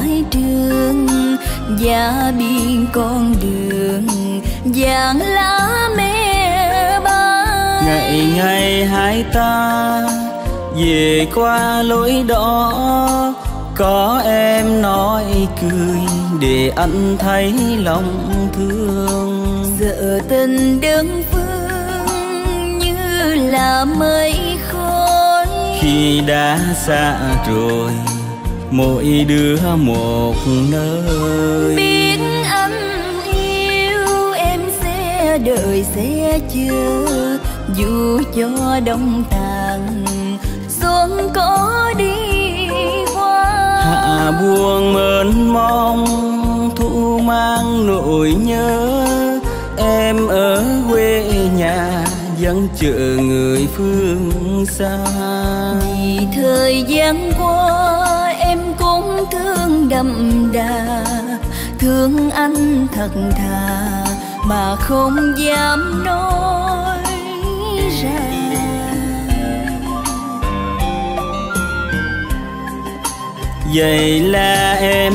mái trường và biển con đường vàng lá me bay. Ngày ngày hai ta về qua lối đó, có em nói cười để anh thấy lòng thương. Giờ tình đơn phương như là mây khói, khi đã xa rồi mỗi đứa một nơi. biết anh yêu em sẽ đợi sẽ chờ, dù cho đông tàn xuân có đi qua. Hạ buông mơn mong thu mang nỗi nhớ, em ở quê nhà vẫn chờ người phương xa. Vì thời gian qua em cũng thương đậm đà, thương anh thật thà mà không dám nói ra. Vậy là em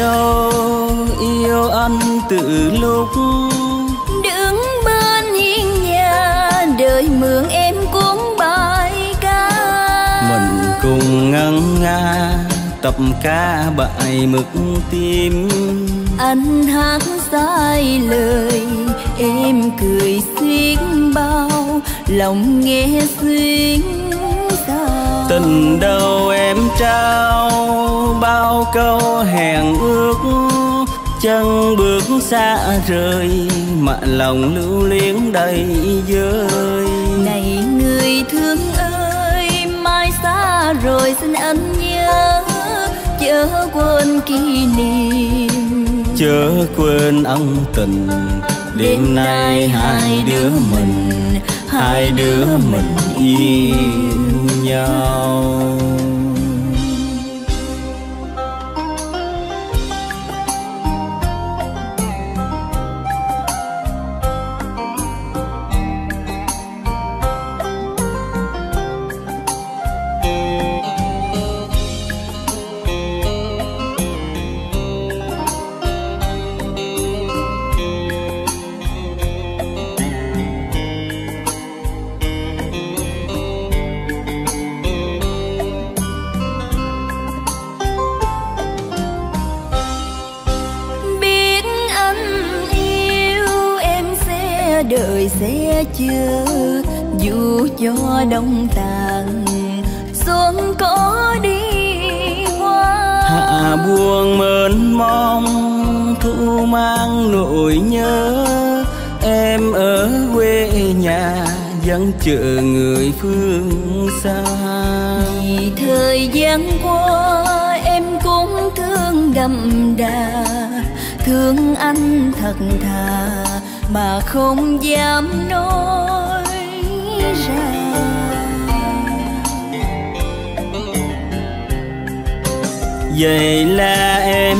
yêu anh từ lúc đứng bên hiên nhà đợi mượn em cuốn bài ca. mình cùng ngân nga tập ca bài mực tim. Anh hát sai lời em cười xuyên bao, lòng nghe xuyên sao. Tình đâu em trao bao câu hẹn ước, chân bước xa rời mà lòng lưu luyến đầy vơi. Này người thương ơi, mai xa rồi xin anh nhớ, chớ quên kỷ niệm, chớ quên ân tình. Đêm nay hai đứa mình yêu nhau. đợi sẽ chờ, dù cho đông tàn xuân có đi qua. Hạ buông mơn mong thu mang nỗi nhớ, em ở quê nhà vẫn chờ người phương xa. Vì thời gian qua em cũng thương đậm đà, thương anh thật thà mà không dám nói ra. Vậy là em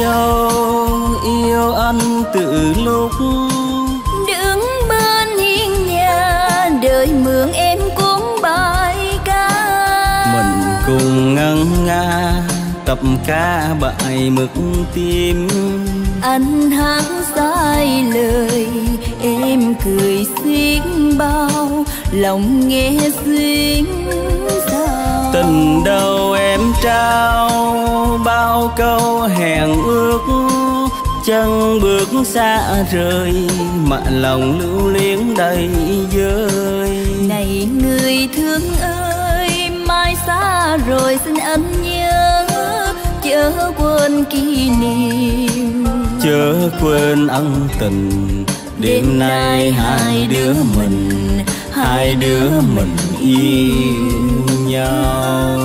yêu anh từ lúc đứng bên hiên nhà đợi mượn em cuốn bài ca. mình cùng ngân nga tập ca bài mực tim. Anh hát sai lời em cười xuyên bao, lòng nghe xuyên sao. Tình đâu em trao bao câu hẹn ước, chân bước xa rời mà lòng lưu luyến đầy vơi. Này người thương ơi, mai xa rồi xin anh nhớ, chớ quên kỷ niệm, chớ quên ân tình. Đêm nay hai đứa mình yêu nhau.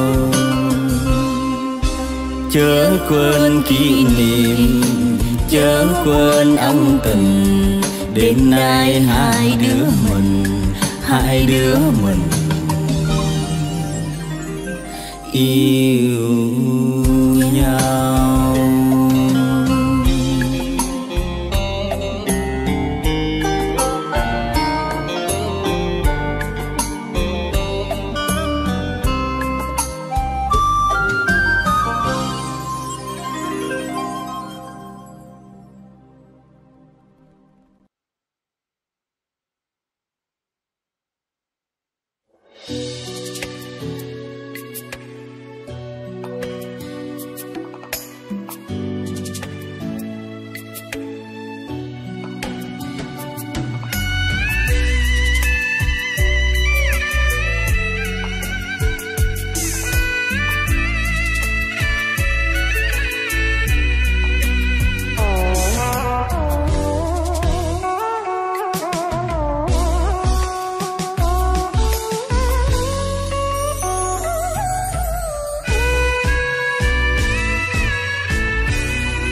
Chớ quên kỷ niệm, chớ quên ân tình. Đêm nay hai đứa mình yêu nhau.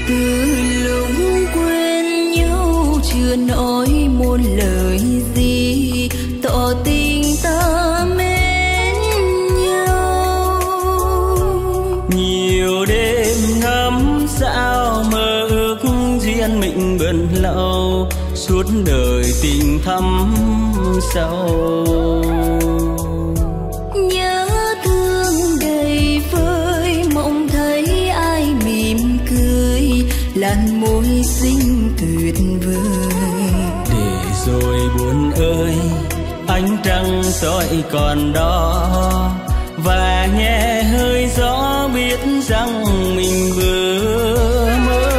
từ lúc quên nhau chưa nói một lời gì tỏ tình ta mến nhau. Nhiều đêm ngắm sao mơ ước duyên mình bền lâu, suốt đời tình thắm sâu. Nhớ thương đầy vơi mộng thấy ai mỉm cười, làn môi xinh tuyệt vời. Để rồi buồn ơi, ánh trăng soi còn đó, và nghe hơi gió biết rằng mình vừa mơ.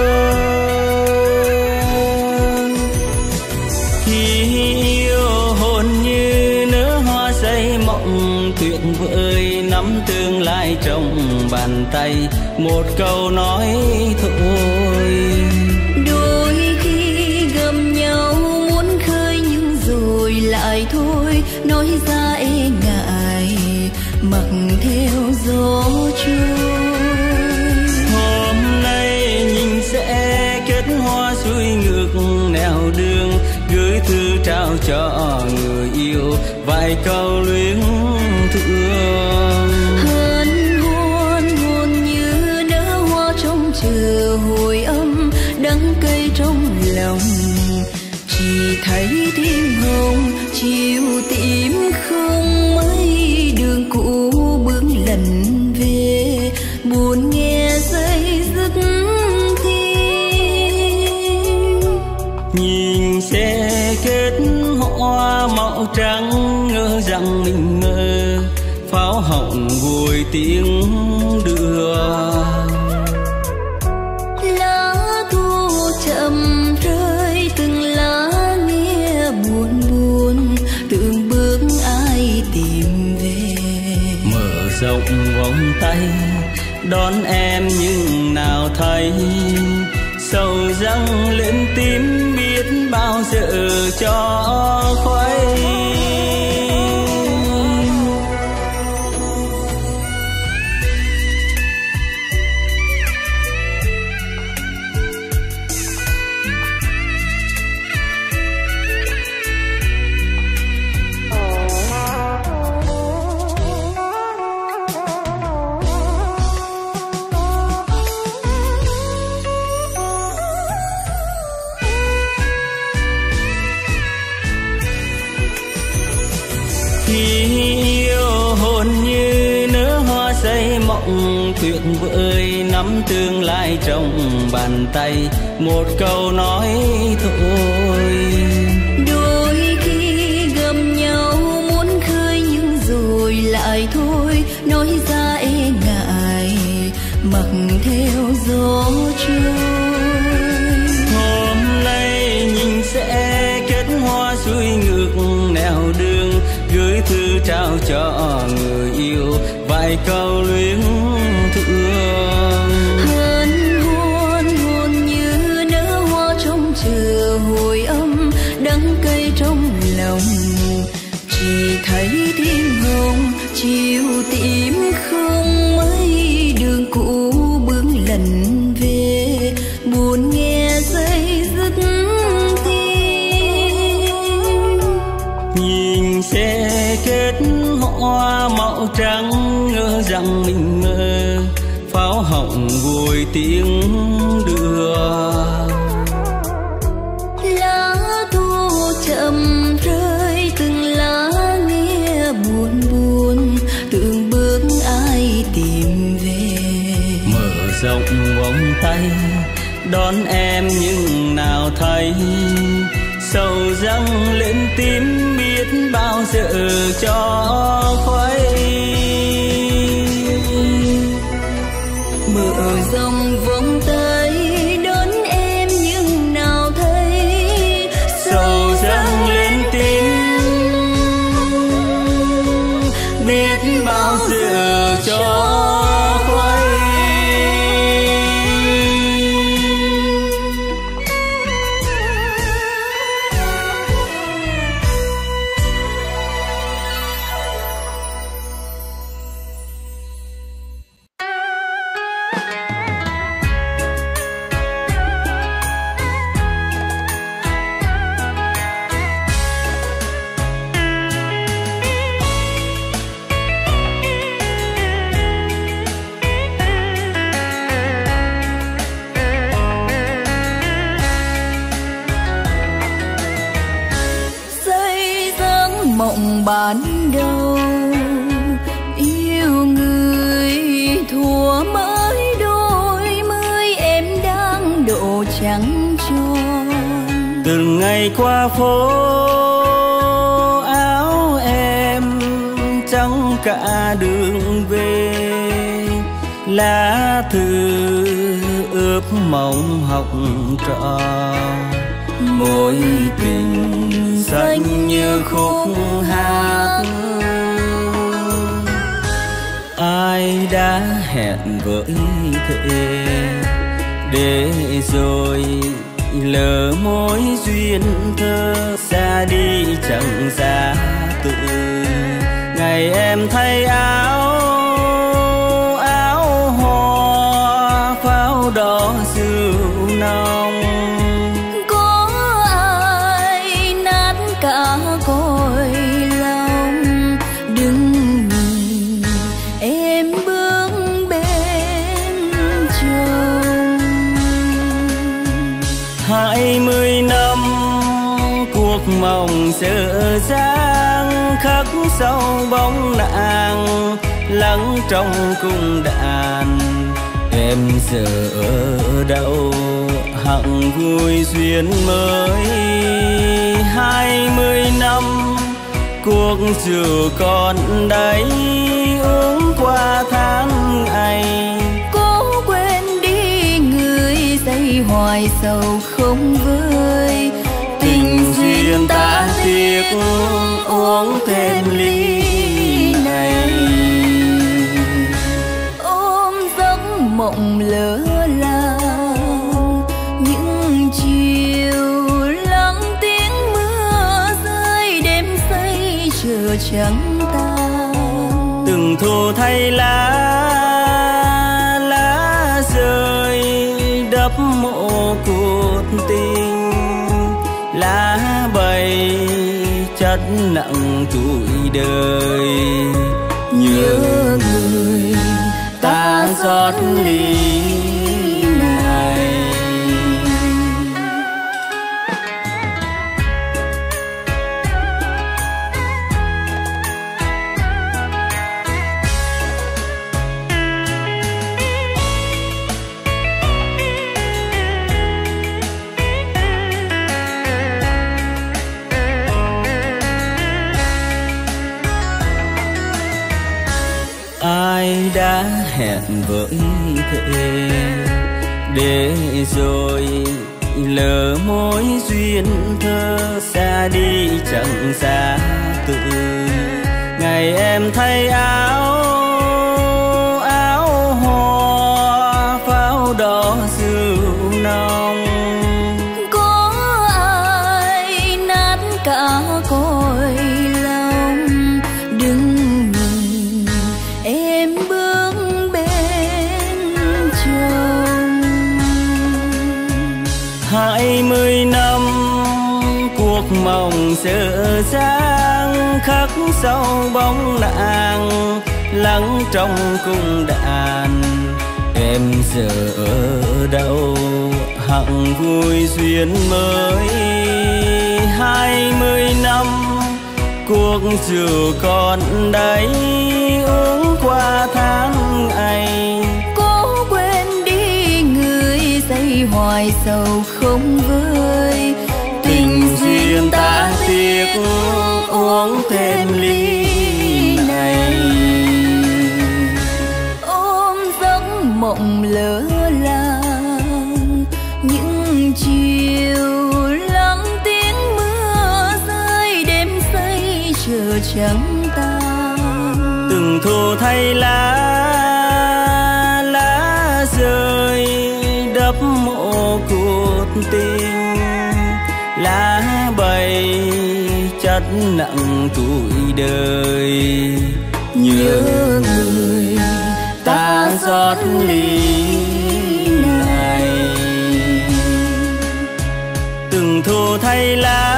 Khi yêu hồn như nở hoa say mộng tuyệt vời, nắm tương lai trong bàn tay, một câu nói thôi. Đôi khi gầm nhau muốn khơi nhưng rồi lại thôi, nói ra e ngại mặc theo gió trôi. Hôm nay nhìn sẽ kết hoa xuôi ngược nẻo đường, gửi thư trao cho người yêu vài câu luyến thương. Hân hoan hồn như nở hoa trong chờ hồi âm, đắng cay trong lòng chỉ thấy tim hồng chiều tím không mấy đường cũ bước lần về, buồn nghe dây dứt tim. Nhìn xe kết hoa màu trắng ngỡ rằng mình mơ, pháo hồng vùi tiếng đưa. Lá thu chậm rơi từng lá nghe buồn buồn, từng bước ai tìm về. Mở rộng vòng tay đón em nhưng nào thấy, sầu răng lên tím biết bao giờ cho khuấy. Khi yêu hồn như nở hoa say mộng tuyệt vời, nắm tương lai trong bàn tay, một câu nói thôi. Đôi khi gầm nhau muốn khơi nhưng rồi lại thôi, nói ra e ngại mặc theo gió trôi. Hôm nay nhìn sẽ kết hoa xuôi ngược nẻo đường, gửi thư trao cho người yêu vài câu luyến thương. Hân hoan hồn như nở hoa trong chờ hồi âm, đắng cay trong lòng chỉ thấy tim hồng chiều tím không mấy đường cũ bước lần về, buồn nghe dây dứt tim. Nhìn xe kết hoa màu trắng ngỡ rằng mình mơ, pháo hồng vùi tiếng đưa. Lá thu chậm rơi từng lá nghe buồn buồn, từng bước ai tìm về. Mở rộng vòng tay đón em nhưng nào thấy, sầu răng lên tím biết bao giờ cho khuấy. Mở rộng vòng tay đón em nhưng nào thấy, sầu răng lên tím biết bao giờ cho khuấy. thuở mới đôi mươi em đang độ trắng tròn. Từng ngày qua phố áo em trắng cả đường về, lá thư ướp mộng học trò, mối tình xanh như khúc hát. Ai đã hẹn với thề để rồi lỡ mối duyên thơ, xa đi chẳng xa tự. Ngày em thay áo hoa pháo đỏ rượu nồng, có ai nát cả cõi lòng. Đừng nhìn em bước bên chồng. 20 năm cuộc mộng dở dang, khắc sâu bóng nàng lắng trong cung đàn. Em giờ ở đâu hằng vui duyên mới. 20 năm cuộc rượu còn đấy, uống qua tháng ngày. Cố quên đi người dây hoài sầu không vơi. Tình duyên ta tiếc uống thêm ly này. Ôm giấc mộng lỡ làng, những chiều lắng tiếng mưa rơi, đêm say chờ trắng tan. Từng thu thay lá rơi đắp mộ cuộc tình, lá bay chất nặng tuổi đời. Nhớ người ta rót ly này. Ai đã hẹn với thề để rồi lỡ mối duyên thơ, xa đi chẳng xa tự. Ngày em thay áo hoa pháo đỏ rượu nồng, Có ai nát cả cõi lòng. Đừng nhìn em bước bên chồng. 20 năm cuộc mộng dở dang, khắc sâu bóng nàng lắng trong cung đàn. Em giờ ở đâu hằng vui duyên mới. 20 năm cuộc rượu còn đấy, uống qua tháng ngày. Cố quên đi người dây hoài sầu không vơi. Tình duyên ta tiếc uống thêm ly này. Ôm giấc mộng lỡ làng, những chiều lắng tiếng mưa rơi, đêm say chờ trắng tan. Từng thu thay lá rơi đắp mộ cuộc tình, lá bay chất nặng tuổi đời. Nhớ người ta rót ly này. Từng thu thay lá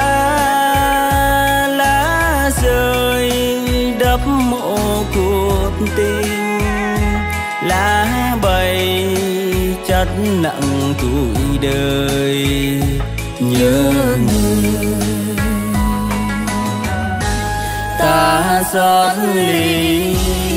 rơi đắp mộ cuộc tình, lá bay chất nặng tuổi đời. Nhớ người ta rót ly